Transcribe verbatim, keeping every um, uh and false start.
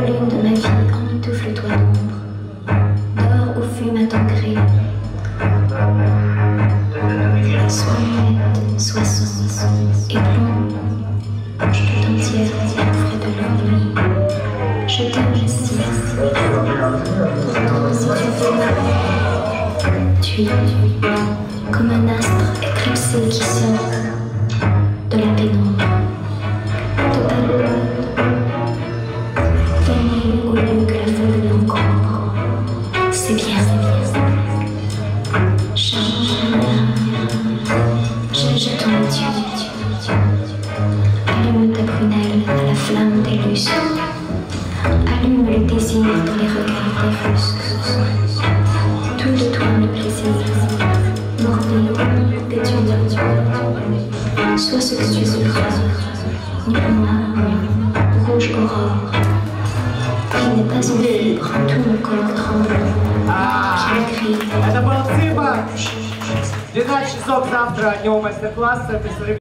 lune de ma vie, emmitoufle-toi d'ombre. Dors ou fume à ton gré. Sois muette, sois sombre et plombe. Je tout entière offre de l'ennui. Je t'aime ainsi. Pourtant, si tu veux ma paix, tu es comme un astre éclipsé qui sort de la pénombre. De ta lune, venez au lieu que la foule l'encombre. C'est bien, c'est bien. Change je jette ton Dieu. Allume ta prunelle à la flamme des lustres. Allume le désir dans les regards des rusques. Tout de toi me plaisir. Mordez des dieux. Sois ce que tu veux. Nuit noire, rouge aurore. Qui n'est pas en fibre, tout mon corps tremble. Qui me crie. Это был Циба. двенадцать часов завтра днем мастер-класса.